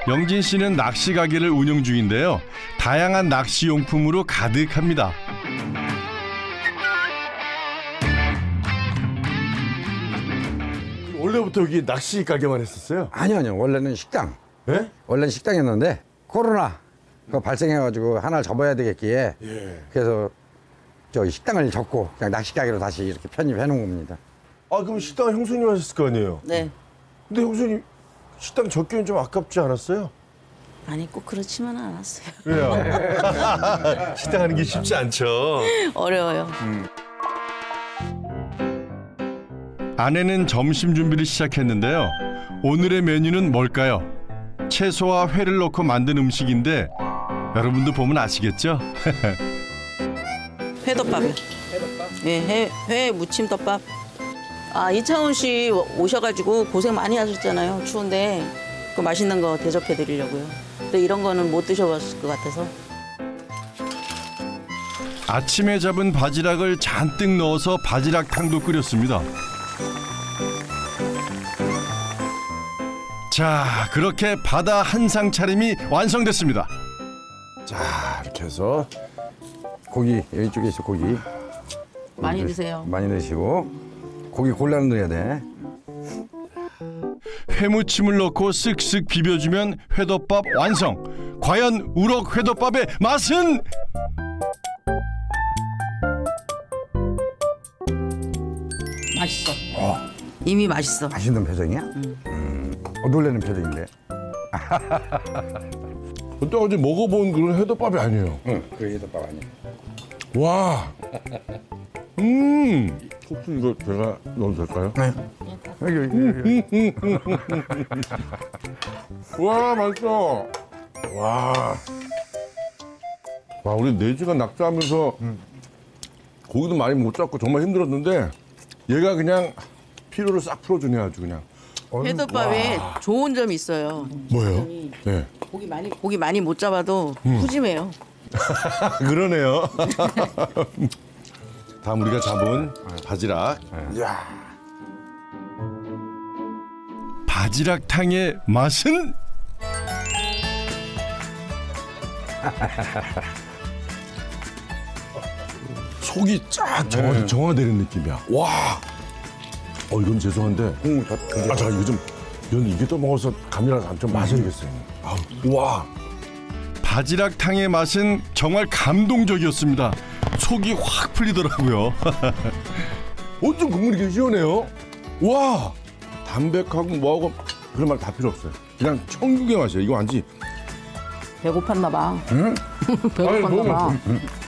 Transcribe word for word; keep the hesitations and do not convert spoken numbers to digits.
영진 씨는 낚시 가게를 운영 중인데요. 다양한 낚시 용품으로 가득합니다. 원래부터 여기 낚시 가게만 했었어요? 아니요, 아니요. 원래는 식당. 예? 원래는 식당이었는데 코로나 그 발생해가지고 하나를 접어야 되겠기에 예. 그래서 저기 식당을 접고 그냥 낚시 가게로 다시 이렇게 편입해 놓은 겁니다. 아 그럼 식당 형수님 하셨을 거 아니에요? 네. 근데 형수님 식당 접기는 좀 아깝지 않았어요? 아니 꼭 그렇지만은 않았어요. 왜요? 식당 하는 게 쉽지 않죠. 어려워요. 아내는 점심 준비를 시작했는데요. 오늘의 메뉴는 뭘까요? 채소와 회를 넣고 만든 음식인데 여러분도 보면 아시겠죠? 회덮밥이요. 회덮밥? 예, 회, 회 무침덮밥. 아, 이창훈 씨 오셔가지고 고생 많이 하셨잖아요. 추운데 그 맛있는 거 대접해 드리려고요. 근데 이런 거는 못 드셔봤을 것 같아서. 아침에 잡은 바지락을 잔뜩 넣어서 바지락탕도 끓였습니다. 자, 그렇게 바다 한상 차림이 완성됐습니다. 자 이렇게 해서 고기 이쪽에 있어 고기 많이 드세요. 많이 드시고 고기 골라 넣어야 돼. 회무침을 넣고 쓱쓱 비벼주면 회덮밥 완성. 과연 우럭 회덮밥의 맛은? 맛있어. 이미 맛있어. 맛있는 표정이야? 음. 음. 어, 놀라는 표정인데. 그때 어제 먹어본 그런 회덮밥이 아니에요. 응, 그 회덮밥 아니야. 와. 음. 혹시 이거 제가 넣어도 될까요? 네. 여기 여기 여기. 와 맛있어. 와. 와 우리 네 시간 낚시하면서 고기도 많이 못 잡고 정말 힘들었는데 얘가 그냥 피로를 싹 풀어주네 아주 그냥. 회덮밥에 좋은 점이 있어요. 뭐예요? 네. 고기 많이 고기 많이 못 잡아도 푸짐해요. 그러네요. 다음 우리가 잡은 바지락. 야. 바지락탕의 맛은? 속이 쫙 정화, 정화되는 느낌이야. 와. 어 이건 죄송한데. 응, 더, 아 잠깐 이거 좀 이건 이게 또 먹어서 감이라서 좀 마셔야겠어요. 아, 와. 바지락탕의 맛은 정말 감동적이었습니다. 속이 확 풀리더라고요. 어쩜 국물이 이렇게 시원해요? 와. 담백하고 뭐하고 그런 말 다 필요 없어요. 그냥 천국의 맛이에요. 이거 완전. 배고팠나 봐. 응? 배고팠나 봐.